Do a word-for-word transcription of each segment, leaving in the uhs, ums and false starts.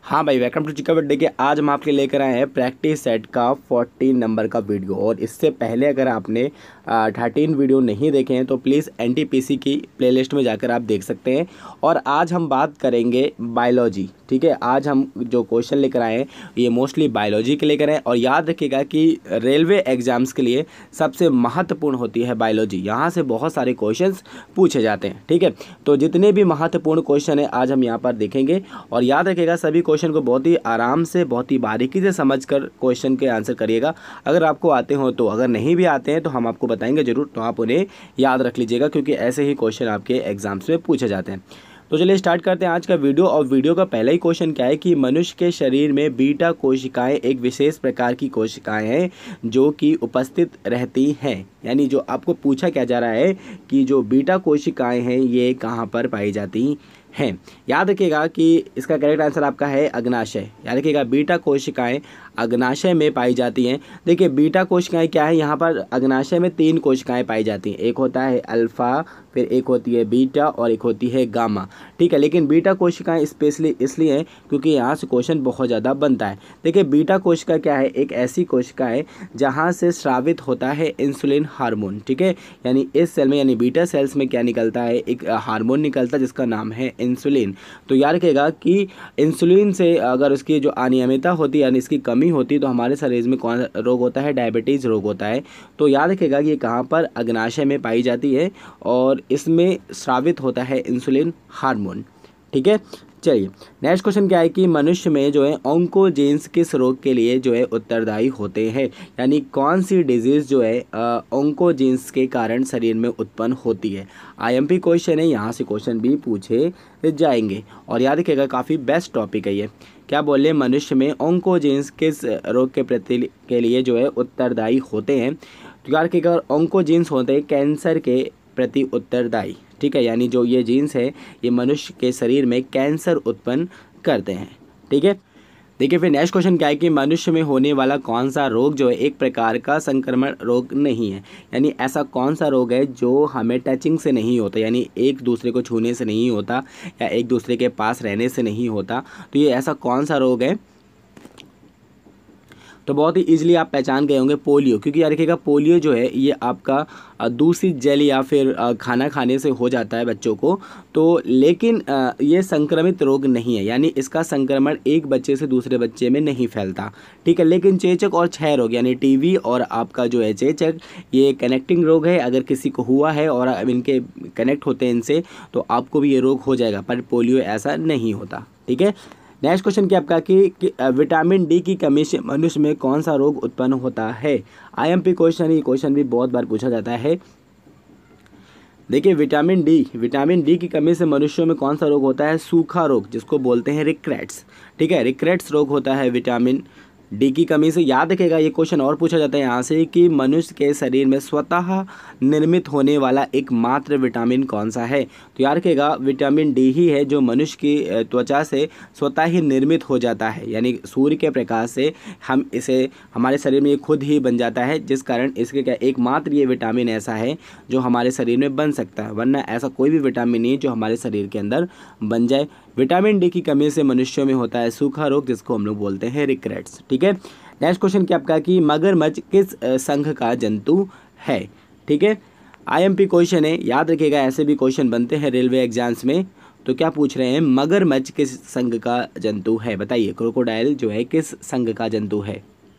हाँ भाई, welcome to चिका day के। आज हम आपके लेकर आए हैं प्रैक्टिस सेट का फोर्टीन नंबर का वीडियो। और इससे पहले अगर आपने थर्टीन वीडियो नहीं देखे हैं तो प्लीज़ एनटीपीसी की प्लेलिस्ट में जाकर आप देख सकते हैं। और आज हम बात करेंगे बायोलॉजी, ठीक है। आज हम जो क्वेश्चन लेकर आए हैं ये मोस्टली बायोलॉजी के लेकर आए। और याद रखिएगा कि रेलवे एग्जाम्स के लिए सबसे महत्वपूर्ण होती है बायोलॉजी। यहाँ से बहुत सारे क्वेश्चंस पूछे जाते हैं, ठीक है। तो जितने भी महत्वपूर्ण क्वेश्चन है आज हम यहाँ पर देखेंगे। और याद रखिएगा सभी क्वेश्चन को बहुत ही आराम से, बहुत ही बारीकी से समझकर क्वेश्चन के आंसर करिएगा। अगर आपको आते हो तो, अगर नहीं भी आते हैं तो हम आपको बताएंगे ज़रूर, तो आप उन्हें याद रख लीजिएगा क्योंकि ऐसे ही क्वेश्चन आपके एग्जाम्स में पूछे जाते हैं। तो चलिए स्टार्ट करते हैं आज का वीडियो। और वीडियो का पहला ही क्वेश्चन क्या है कि मनुष्य के शरीर में बीटा कोशिकाएं एक विशेष प्रकार की कोशिकाएं हैं जो कि उपस्थित रहती हैं। यानी जो आपको पूछा क्या जा रहा है कि जो बीटा कोशिकाएं हैं ये कहाँ पर पाई जाती हैं। याद रखिएगा कि इसका करेक्ट आंसर आपका है अग्नाशय। याद रखिएगा बीटा कोशिकाएं अग्नाशय में पाई जाती हैं। देखिए बीटा कोशिकाएं क्या है, यहाँ पर अग्नाशय में तीन कोशिकाएं पाई जाती हैं। एक होता है अल्फ़ा, फिर एक होती है बीटा और एक होती है गामा, ठीक है। लेकिन बीटा कोशिकाएं स्पेशली इसलिए हैं क्योंकि यहाँ से क्वेश्चन बहुत ज़्यादा बनता है। देखिए बीटा कोशिका क्या है, एक ऐसी कोशिका है जहाँ से स्रावित होता है इंसुलिन हार्मोन, ठीक है। यानी इस सेल में, यानी बीटा सेल्स में क्या निकलता है, एक हार्मोन निकलता है जिसका नाम है इंसुलिन। तो याद रखिएगा कि इंसुलिन से अगर उसकी जो अनियमितता होती है यानी इसकी कमी होती तो हमारे शरीर में कौन सा रोग होता है, डायबिटीज़ रोग होता है। तो याद रखिएगा कि ये कहाँ पर अग्नाशय में पाई जाती है और इसमें स्रावित होता है इंसुलिन हार्मोन, ठीक है। चलिए नेक्स्ट क्वेश्चन क्या है कि मनुष्य में जो है ऑन्कोजीन्स किस रोग के लिए जो है उत्तरदायी होते हैं। यानी कौन सी डिजीज़ जो है ऑन्कोजीन्स के कारण शरीर में उत्पन्न होती है। आईएमपी क्वेश्चन है, यहाँ से क्वेश्चन भी पूछे जाएंगे। और याद रखिएगा काफ़ी बेस्ट टॉपिक है ये। क्या बोले, मनुष्य में ऑन्कोजीन्स किस रोग के प्रति के लिए जो है उत्तरदायी होते हैं। तो याद रखिएगा ऑन्कोजीन्स होते हैं कैंसर के प्रति उत्तरदायी, ठीक है। यानी जो ये जीन्स है ये मनुष्य के शरीर में कैंसर उत्पन्न करते हैं, ठीक है। देखिए फिर नेक्स्ट क्वेश्चन क्या है कि मनुष्य में होने वाला कौन सा रोग जो है एक प्रकार का संक्रमण रोग नहीं है। यानी ऐसा कौन सा रोग है जो हमें टचिंग से नहीं होता, यानी एक दूसरे को छूने से नहीं होता या एक दूसरे के पास रहने से नहीं होता। तो ये ऐसा कौन सा रोग है, तो बहुत ही इजीली आप पहचान गए होंगे, पोलियो। क्योंकि याद रखिएगा पोलियो जो है ये आपका दूषित जल या फिर खाना खाने से हो जाता है बच्चों को। तो लेकिन ये संक्रमित रोग नहीं है, यानी इसका संक्रमण एक बच्चे से दूसरे बच्चे में नहीं फैलता, ठीक है। लेकिन चेचक और क्षय रोग यानी टीबी और आपका जो है चेचक ये कनेक्टिंग रोग है। अगर किसी को हुआ है और इनके कनेक्ट होते हैं इनसे तो आपको भी ये रोग हो जाएगा, पर पोलियो ऐसा नहीं होता, ठीक है। नेक्स्ट क्वेश्चन क्या आपका कि, कि विटामिन डी की कमी से मनुष्य में कौन सा रोग उत्पन्न होता है। आईएमपी क्वेश्चन, ये क्वेश्चन भी बहुत बार पूछा जाता है। देखिए विटामिन डी विटामिन डी की कमी से मनुष्यों में कौन सा रोग होता है, सूखा रोग, जिसको बोलते हैं रिक्रेट्स, ठीक है। रिक्रेट्स रोग होता है विटामिन डी की कमी से। याद रखिएगा ये क्वेश्चन और पूछा जाता है यहाँ से कि मनुष्य के शरीर में स्वतः निर्मित होने वाला एकमात्र विटामिन कौन सा है। तो याद रखिएगा विटामिन डी ही है जो मनुष्य की त्वचा से स्वतः ही निर्मित हो जाता है। यानी सूर्य के प्रकाश से हम इसे हमारे शरीर में ये खुद ही बन जाता है, जिस कारण इसके क्या एकमात्र ये विटामिन ऐसा है जो हमारे शरीर में बन सकता है, वरना ऐसा कोई भी विटामिन नहीं जो हमारे शरीर के अंदर बन जाए। विटामिन डी की कमी से मनुष्यों में होता है सूखा रोग, जिसको हम लोग बोलते हैं रिक्रेट्स, ठीक है। नेक्स्ट क्वेश्चन क्या आपका कि मगरमच्छ किस संघ का जंतु है, ठीक है। आईएमपी क्वेश्चन है, याद रखिएगा ऐसे भी क्वेश्चन बनते हैं रेलवे एग्जाम्स में। तो क्या पूछ रहे हैं, मगरमच्छ किस संघ का जंतु है, बताइए। क्रोकोडाइल जो है किस संघ का जंतु है।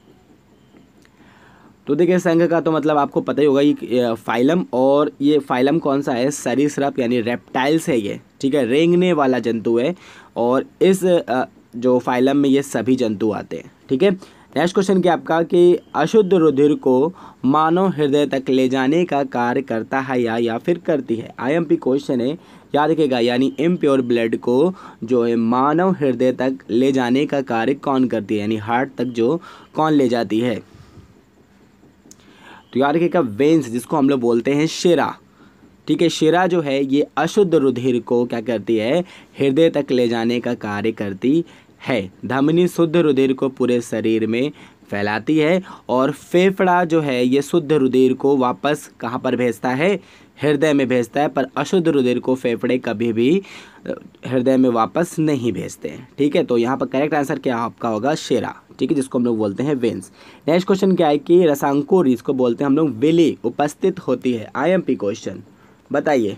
तो देखिए संघ का तो मतलब आपको पता ही होगा, ये फाइलम, और ये फाइलम कौन सा है, सरीसृप यानी रेप्टाइल्स है ये, ठीक है। रेंगने वाला जंतु है और इस जो फाइलम में ये सभी जंतु आते हैं, ठीक है। नेक्स्ट क्वेश्चन क्या आपका कि अशुद्ध रुधिर को मानव हृदय तक ले जाने का कार्य करता है या या फिर करती है। आईएमपी क्वेश्चन है, याद रखिएगा, यानी इम्प्योर ब्लड को जो है मानव हृदय तक ले जाने का कार्य कौन करती है, यानी हार्ट तक जो कौन ले जाती है। तो याद रखिएगा वेन्स, जिसको हम लोग बोलते हैं शिरा, ठीक है। शिरा जो है ये अशुद्ध रुधिर को क्या करती है, हृदय तक ले जाने का कार्य करती है। धमनी शुद्ध रुधिर को पूरे शरीर में फैलाती है और फेफड़ा जो है ये शुद्ध रुधिर को वापस कहाँ पर भेजता है, हृदय में भेजता है, पर अशुद्ध रुधिर को फेफड़े कभी भी हृदय में वापस नहीं भेजते हैं। ठीक है, तो यहाँ पर करेक्ट आंसर क्या आपका होगा? शिरा। ठीक है, जिसको हम लोग बोलते हैं वेंस। नेक्स्ट क्वेश्चन क्या है कि रसांकुर, इसको बोलते हैं हम लोग विली, उपस्थित होती है। आईएमपी क्वेश्चन, बताइए।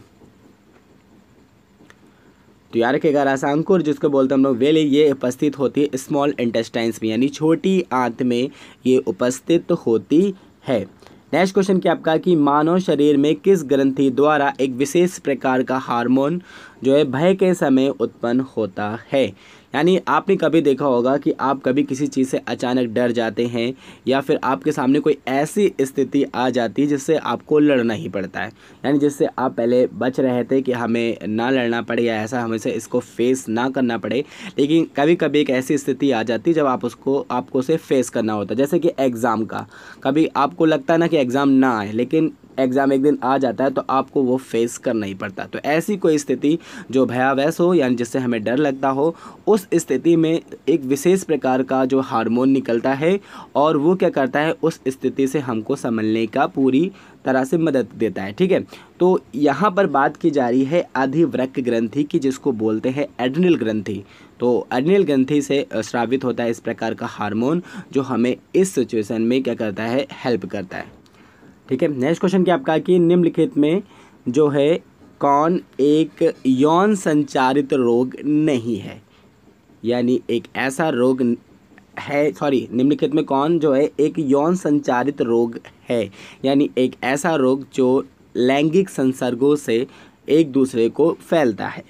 तो याद रखिएगा, रसांकुर जिसको बोलते हैं हम लोग वेली, ये उपस्थित होती है स्मॉल इंटेस्टाइन्स में, यानी छोटी आंत में ये उपस्थित होती है। नेक्स्ट क्वेश्चन क्या आपका कि मानव शरीर में किस ग्रंथि द्वारा एक विशेष प्रकार का हार्मोन जो है भय के समय उत्पन्न होता है। यानी आपने कभी देखा होगा कि आप कभी किसी चीज़ से अचानक डर जाते हैं, या फिर आपके सामने कोई ऐसी स्थिति आ जाती है जिससे आपको लड़ना ही पड़ता है, यानी जिससे आप पहले बच रहे थे कि हमें ना लड़ना पड़े या ऐसा हमें से इसको फेस ना करना पड़े, लेकिन कभी कभी एक ऐसी स्थिति आ जाती है जब आप उसको आपको उसे फेस करना होता है। जैसे कि एग्ज़ाम का, कभी आपको लगता है ना कि एग्ज़ाम ना आए, लेकिन एग्ज़ाम एक दिन आ जाता है तो आपको वो फेस करना ही पड़ता है। तो ऐसी कोई स्थिति जो भयावह हो, यानी जिससे हमें डर लगता हो, उस स्थिति में एक विशेष प्रकार का जो हार्मोन निकलता है और वो क्या करता है, उस स्थिति से हमको संभलने का पूरी तरह से मदद देता है। ठीक है, तो यहाँ पर बात की जा रही है अधिवृक्क ग्रंथि की, जिसको बोलते हैं एड्रिनल ग्रंथि। तो एड्रिनल ग्रंथि से स्रावित होता है इस प्रकार का हार्मोन, जो हमें इस सिचुएशन में क्या करता है, हेल्प करता है। ठीक है, नेक्स्ट क्वेश्चन क्या आपका कि निम्नलिखित में जो है कौन एक यौन संचारित रोग नहीं है, यानी एक ऐसा रोग है, सॉरी निम्नलिखित में कौन जो है एक यौन संचारित रोग है, यानी एक ऐसा रोग जो लैंगिक संसर्गों से एक दूसरे को फैलता है।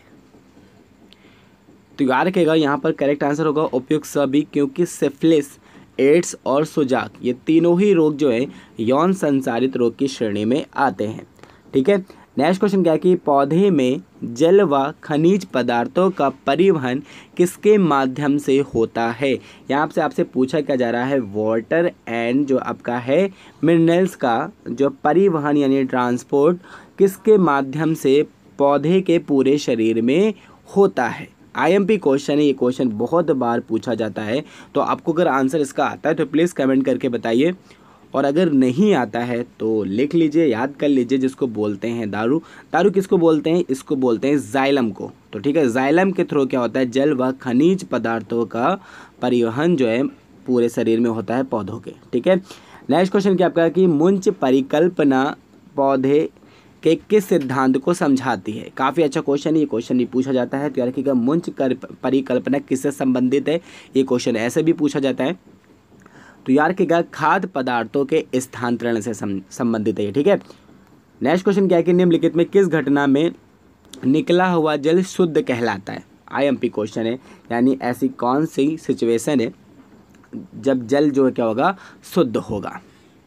तो याद रखिएगा, यहाँ पर करेक्ट आंसर होगा उपयुक्त सभी, क्योंकि सिफिलिस, एड्स और सुजाक, ये तीनों ही रोग जो है यौन संचारित रोग की श्रेणी में आते हैं। ठीक है, नेक्स्ट क्वेश्चन क्या है कि पौधे में जल व खनिज पदार्थों का परिवहन किसके माध्यम से होता है। यहाँ से आपसे पूछा क्या जा रहा है, वाटर एंड जो आपका है मिनरल्स का जो परिवहन यानी ट्रांसपोर्ट किसके माध्यम से पौधे के पूरे शरीर में होता है। आईएमपी क्वेश्चन है, ये क्वेश्चन बहुत बार पूछा जाता है। तो आपको अगर आंसर इसका आता है तो प्लीज़ कमेंट करके बताइए, और अगर नहीं आता है तो लिख लीजिए, याद कर लीजिए। जिसको बोलते हैं दारू, दारू किसको बोलते हैं, इसको बोलते हैं जाइलम को। तो ठीक है, जाइलम के थ्रू क्या होता है, जल व खनिज पदार्थों का परिवहन जो है पूरे शरीर में होता है पौधों के। ठीक है, नेक्स्ट क्वेश्चन क्या आपका कि मुंच परिकल्पना पौधे के किस सिद्धांत को समझाती है। काफ़ी अच्छा क्वेश्चन है, ये क्वेश्चन नहीं पूछा जाता है। तो यार रखिएगा, मुंच परिकल्पना किससे संबंधित है, ये क्वेश्चन ऐसे भी पूछा जाता है। तो यार रखिएगा, खाद्य पदार्थों के स्थानांतरण से संबंधित है। ठीक है, नेक्स्ट क्वेश्चन क्या है कि निम्नलिखित में किस घटना में निकला हुआ जल शुद्ध कहलाता है। आईएमपी क्वेश्चन है, यानी ऐसी कौन सी सिचुएशन है जब जल जो है क्या होगा, शुद्ध होगा।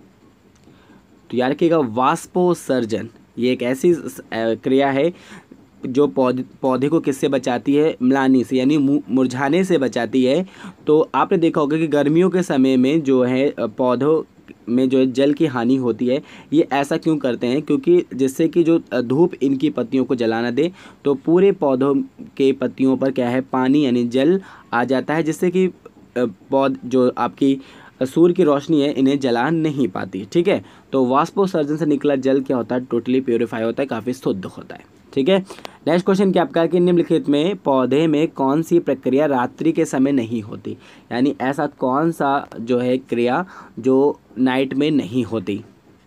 तो यार रखिएगा, वाष्पोत्सर्जन, ये एक ऐसी क्रिया है जो पौधे पौधे को किससे बचाती है, म्लानी से, यानी मुरझाने से बचाती है। तो आपने देखा होगा कि गर्मियों के समय में जो है पौधों में जो है जल की हानि होती है। ये ऐसा क्यों करते हैं, क्योंकि जिससे कि जो धूप इनकी पत्तियों को जला ना दे, तो पूरे पौधों के पत्तियों पर क्या है, पानी यानी जल आ जाता है, जिससे कि पौध जो आपकी सूर्य की रोशनी है इन्हें जला नहीं पाती। ठीक है, तो वाष्पोत्सर्जन से निकला जल क्या होता है, टोटली प्योरीफाई होता है, काफ़ी शुद्ध होता है। ठीक है, नेक्स्ट क्वेश्चन क्या आपका है कि निम्नलिखित में पौधे में कौन सी प्रक्रिया रात्रि के समय नहीं होती, यानी ऐसा कौन सा जो है क्रिया जो नाइट में नहीं होती।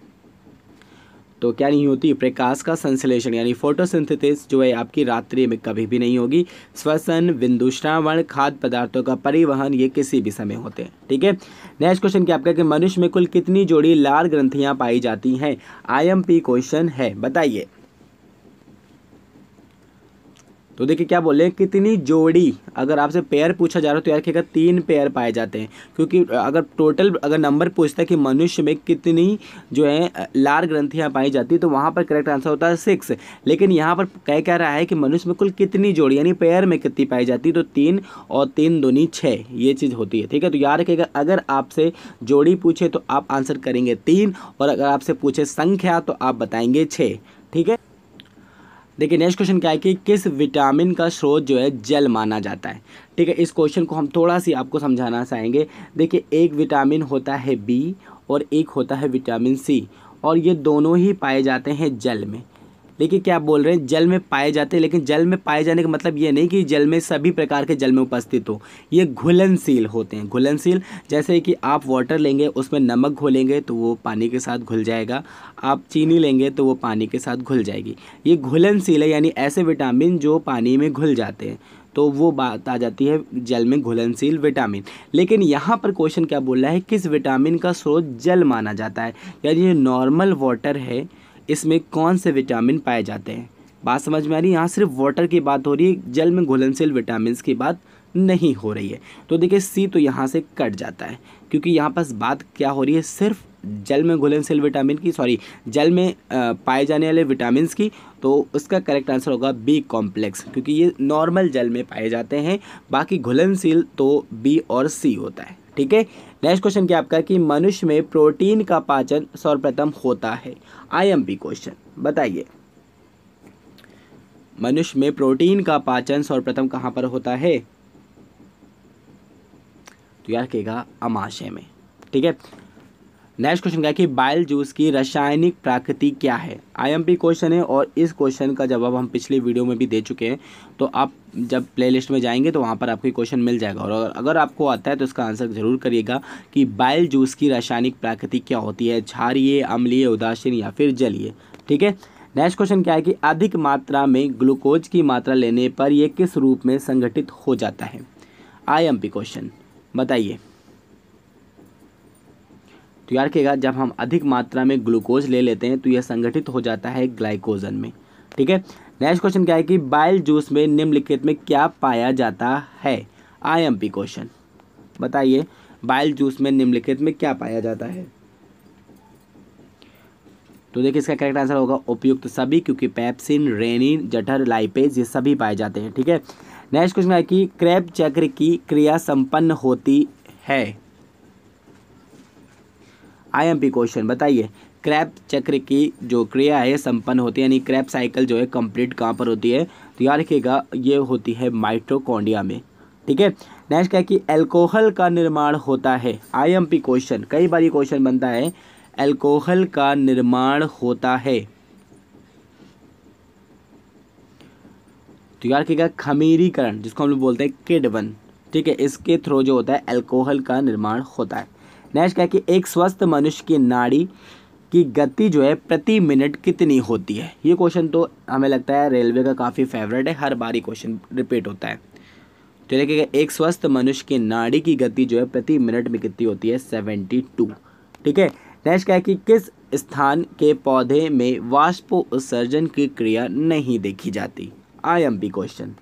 तो क्या नहीं होती, प्रकाश का संश्लेषण यानी फोटोसिंथेसिस जो है आपकी रात्रि में कभी भी नहीं होगी। श्वसन, बिंदुश्रावण, खाद्य पदार्थों का परिवहन ये किसी भी समय होते हैं। ठीक है, नेक्स्ट क्वेश्चन क्या आपका कि मनुष्य में कुल कितनी जोड़ी लार ग्रंथियां पाई जाती हैं। आईएमपी क्वेश्चन है, बताइए। तो देखिए क्या बोले, कितनी जोड़ी, अगर आपसे पेयर पूछा जा रहा है तो यार रखिएगा तीन पेयर पाए जाते हैं, क्योंकि अगर टोटल अगर नंबर पूछता है कि मनुष्य में कितनी जो है लार ग्रंथियां पाई जाती है, तो वहाँ पर करेक्ट आंसर होता है सिक्स। लेकिन यहाँ पर कह क्या रहा है कि मनुष्य में कुल कितनी जोड़ी यानी पेयर में कितनी पाई जाती है, तो तीन और तीन दूनी छः, ये चीज़ होती है। ठीक है, तो याद रखिएगा, अगर आपसे जोड़ी पूछे तो आप आंसर करेंगे तीन, और अगर आपसे पूछे संख्या तो आप बताएंगे छः। ठीक है, देखिए नेक्स्ट क्वेश्चन क्या है कि किस विटामिन का स्रोत जो है जल माना जाता है। ठीक है, इस क्वेश्चन को हम थोड़ा सी आपको समझाना चाहेंगे। देखिए, एक विटामिन होता है बी और एक होता है विटामिन सी, और ये दोनों ही पाए जाते हैं जल में। देखिए क्या बोल रहे हैं, जल में पाए जाते हैं, लेकिन जल में पाए जाने का मतलब ये नहीं कि जल में सभी प्रकार के जल में उपस्थित हो, ये घुलनशील होते हैं। घुलनशील जैसे कि आप वाटर लेंगे, उसमें नमक घोलेंगे तो वो पानी के साथ घुल जाएगा, आप चीनी लेंगे तो वो पानी के साथ घुल जाएगी। ये घुलनशील है, यानी ऐसे विटामिन जो पानी में घुल जाते हैं, तो वो बात आ जाती है जल में घुलनशील विटामिन। लेकिन यहाँ पर क्वेश्चन क्या बोल रहा है, किस विटामिन का स्रोत जल माना जाता है, यानी ये नॉर्मल वाटर है, इसमें कौन से विटामिन पाए जाते हैं। बात समझ में आ रही है, यहाँ सिर्फ वाटर की बात हो रही है, जल में घुलनशील विटामिन की बात नहीं हो रही है। तो देखिए सी तो यहाँ से कट जाता है, क्योंकि यहाँ पास बात क्या हो रही है, सिर्फ जल में घुलनशील विटामिन की, सॉरी जल में पाए जाने वाले विटामिन की। तो उसका करेक्ट आंसर होगा बी कॉम्प्लेक्स, क्योंकि ये नॉर्मल जल में पाए जाते हैं, बाकी घुलनशील तो बी और सी होता है। ठीक है, नेक्स्ट क्वेश्चन क्या आपका कि मनुष्य में प्रोटीन का पाचन सर्वप्रथम होता है। आईएमपी क्वेश्चन, बताइए मनुष्य में प्रोटीन का पाचन सर्वप्रथम कहाँ पर होता है। तो याद रखिएगा अमाशय में। ठीक है, नेक्स्ट क्वेश्चन क्या है कि बाइल जूस की रासायनिक प्रकृति क्या है। आईएमपी क्वेश्चन है और इस क्वेश्चन का जवाब हम पिछली वीडियो में भी दे चुके हैं, तो आप जब प्लेलिस्ट में जाएंगे तो वहाँ पर आपको क्वेश्चन मिल जाएगा। और अगर आपको आता है तो इसका आंसर जरूर करिएगा कि बाइल जूस की रासायनिक प्रकृति क्या होती है, क्षारीय, अम्लीय, उदासीन या फिर जलीय। ठीक है, नेक्स्ट क्वेश्चन क्या है कि अधिक मात्रा में ग्लूकोज की मात्रा लेने पर यह किस रूप में संगठित हो जाता है। आईएमपी क्वेश्चन, बताइए। तो याद रखिएगा जब हम अधिक मात्रा में ग्लूकोज ले लेते हैं तो यह संगठित हो जाता है ग्लाइकोजन में। ठीक है, नेक्स्ट क्वेश्चन क्या है कि बाइल जूस में निम्नलिखित में क्या पाया जाता है। आईएमपी क्वेश्चन, बताइए बाइल जूस में निम्नलिखित में क्या पाया जाता है। तो देखिए इसका करेक्ट आंसर होगा उपयुक्त सभी, क्योंकि पेप्सिन, रेनिन, जठर, लाइपेज ये सभी पाए जाते हैं। ठीक है, नेक्स्ट क्वेश्चन है कि क्रेब चक्र की क्रिया संपन्न होती है। आईएमपी क्वेश्चन, बताइए क्रैब चक्र की जो क्रिया है संपन्न होती है, यानी क्रैब साइकिल जो है कंप्लीट कहाँ पर होती है। तो याद रखिएगा ये होती है माइटोकॉन्ड्रिया में। ठीक है, नेक्स्ट क्या है कि अल्कोहल का निर्माण होता है। आईएमपी क्वेश्चन, कई बार ये क्वेश्चन बनता है, अल्कोहल का निर्माण होता है। तो याद रखिएगा खमीरीकरण, जिसको हम लोग बोलते हैं किण्वन। ठीक है, इसके थ्रू जो होता है अल्कोहल का निर्माण होता है। नेक्स्ट क्या है कि एक स्वस्थ मनुष्य की नाड़ी की गति जो है प्रति मिनट कितनी होती है। ये क्वेश्चन तो हमें लगता है रेलवे का काफ़ी फेवरेट है, हर बार ये क्वेश्चन रिपीट होता है। तो देखिएगा एक स्वस्थ मनुष्य की नाड़ी की गति जो है प्रति मिनट में कितनी होती है, सेवेंटी टू। ठीक है, नेक्स्ट क्या है कि किस स्थान के पौधे में वाष्पोत्सर्जन की क्रिया नहीं देखी जाती। आईएमपी क्वेश्चन,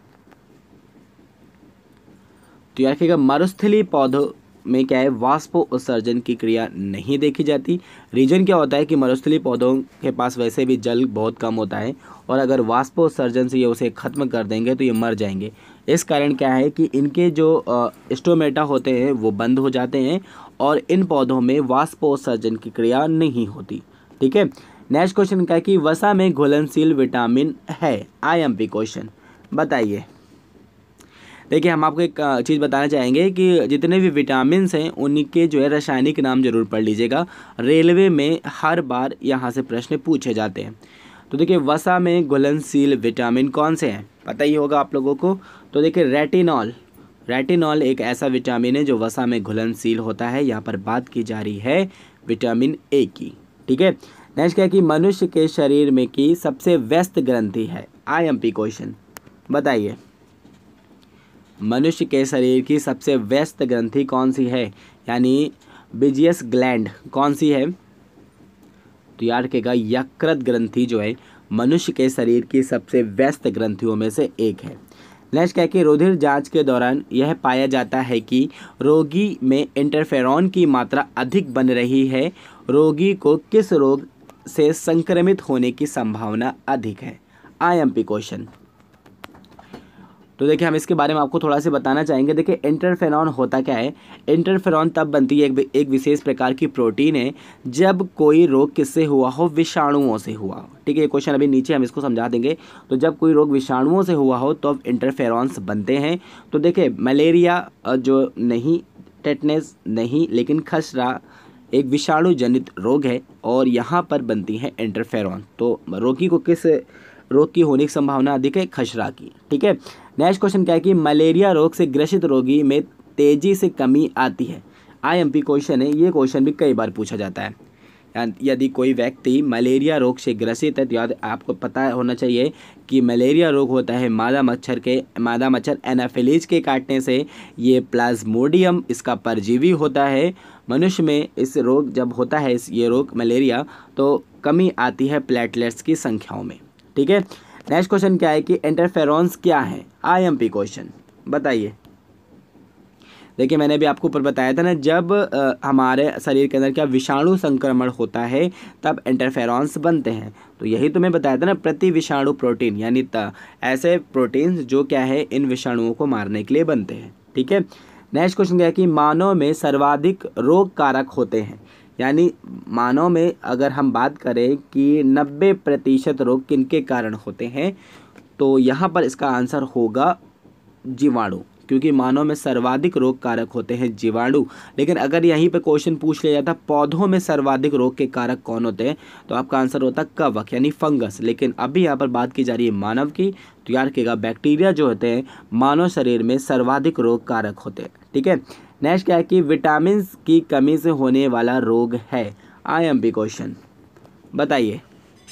तो याद रखिएगा मरुस्थलीय पौधों में क्या है, वाष्पोत्सर्जन की क्रिया नहीं देखी जाती। रीजन क्या होता है कि मरुस्थलीय पौधों के पास वैसे भी जल बहुत कम होता है, और अगर वाष्पोत्सर्जन से ये उसे ख़त्म कर देंगे तो ये मर जाएंगे। इस कारण क्या है कि इनके जो स्टोमेटा होते हैं वो बंद हो जाते हैं, और इन पौधों में वाष्पोत्सर्जन की क्रिया नहीं होती। ठीक है, नेक्स्ट क्वेश्चन क्या है कि वसा में घुलनशील विटामिन है। आईएमपी क्वेश्चन, बताइए। देखिए हम आपको एक चीज़ बताना चाहेंगे कि जितने भी विटामिन हैं उनके जो है रासायनिक नाम जरूर पढ़ लीजिएगा, रेलवे में हर बार यहाँ से प्रश्न पूछे जाते हैं। तो देखिए वसा में घुलनशील विटामिन कौन से हैं, पता ही होगा आप लोगों को। तो देखिए रेटिनॉल, रेटिनॉल एक ऐसा विटामिन है जो वसा में घुलनशील होता है। यहाँ पर बात की जा रही है विटामिन ए की। ठीक है, नेक्स्ट क्या है कि मनुष्य के शरीर में की सबसे व्यस्त ग्रंथि है। आईएमपी क्वेश्चन, बताइए मनुष्य के शरीर की सबसे व्यस्त ग्रंथि कौन सी है, यानी बिजियस ग्लैंड कौन सी है। तो याद रखिएगा यकृत ग्रंथि जो है मनुष्य के शरीर की सबसे व्यस्त ग्रंथियों में से एक है। नेक्स्ट क्या है कि रुधिर जांच के दौरान यह पाया जाता है कि रोगी में इंटरफेरॉन की मात्रा अधिक बन रही है। रोगी को किस रोग से संक्रमित होने की संभावना अधिक है। आईएमपी क्वेश्चन, तो देखिए हम इसके बारे में आपको थोड़ा सा बताना चाहेंगे। देखिए इंटरफेरॉन होता क्या है, इंटरफेरॉन तब बनती है, एक, एक विशेष प्रकार की प्रोटीन है जब कोई रोग किससे हुआ हो, विषाणुओं से हुआ हो। ठीक है, ये क्वेश्चन अभी नीचे हम इसको समझा देंगे। तो जब कोई रोग विषाणुओं से हुआ हो तो अब इंटरफेरॉन्स बनते हैं। तो देखिए मलेरिया जो नहीं, टेटनेस नहीं, लेकिन खसरा एक विषाणु जनित रोग है और यहाँ पर बनती है इंटरफेरॉन। तो रोगी को किस रोग की होने की संभावना अधिक है? खसरा की। ठीक है, नेक्स्ट क्वेश्चन क्या है कि मलेरिया रोग से ग्रसित रोगी में तेजी से कमी आती है। आईएमपी क्वेश्चन है, ये क्वेश्चन भी कई बार पूछा जाता है। यदि कोई व्यक्ति मलेरिया रोग से ग्रसित है तो याद आपको पता होना चाहिए कि मलेरिया रोग होता है मादा मच्छर के मादा मच्छर एनाफिलीज के काटने से। ये प्लाज्मोडियम इसका परजीवी होता है। मनुष्य में इस रोग जब होता है इस ये रोग मलेरिया तो कमी आती है प्लेटलेट्स की संख्याओं में। ठीक है, नेक्स्ट क्वेश्चन क्या है कि इंटरफेरॉन्स क्या है? आईएमपी क्वेश्चन बताइए। देखिए मैंने भी आपको ऊपर बताया था ना, जब आ, हमारे शरीर के अंदर क्या विषाणु संक्रमण होता है तब इंटरफेरॉन्स बनते हैं। तो यही तो मैं बताया था ना, प्रति विषाणु प्रोटीन यानी ऐसे प्रोटीन जो क्या है इन विषाणुओं को मारने के लिए बनते हैं। ठीक है, नेक्स्ट क्वेश्चन क्या है कि मानव में सर्वाधिक रोग कारक होते हैं। यानी मानव में अगर हम बात करें कि नब्बे प्रतिशत रोग किनके कारण होते हैं, तो यहाँ पर इसका आंसर होगा जीवाणु, क्योंकि मानव में सर्वाधिक रोग कारक होते हैं जीवाणु। लेकिन अगर यहीं पे क्वेश्चन पूछ लिया जाता पौधों में सर्वाधिक रोग के कारक कौन होते हैं, तो आपका आंसर होता कवक यानी फंगस। लेकिन अभी यहाँ पर बात की जा रही है मानव की, तो याद रखिएगा बैक्टीरिया जो होते हैं मानव शरीर में सर्वाधिक रोग कारक होते हैं। ठीक है, नेक्स्ट क्या है कि विटामिन की कमी से होने वाला रोग है। आईएमपी क्वेश्चन बताइए।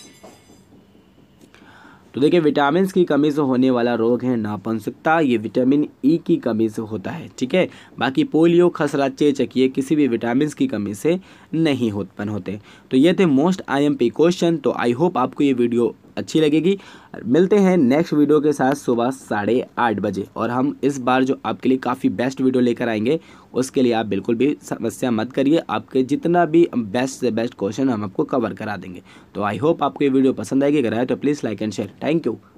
तो देखिए विटामिन की कमी से होने वाला रोग है नापंसकता। ये विटामिन ई की कमी से होता है। ठीक है, बाकी पोलियो, खसरा, चेचक ये किसी भी विटामिन की कमी से नहीं उत्पन्न होते। तो ये थे मोस्ट आईएमपी क्वेश्चन। तो आई होप आपको ये वीडियो अच्छी लगेगी। मिलते हैं नेक्स्ट वीडियो के साथ सुबह साढ़े आठ बजे, और हम इस बार जो आपके लिए काफ़ी बेस्ट वीडियो लेकर आएंगे उसके लिए आप बिल्कुल भी समस्या मत करिए। आपके जितना भी बेस्ट से बेस्ट क्वेश्चन हम आपको कवर करा देंगे। तो आई होप आपको ये वीडियो पसंद आएगी। अगर आए तो please like and share. Thank you.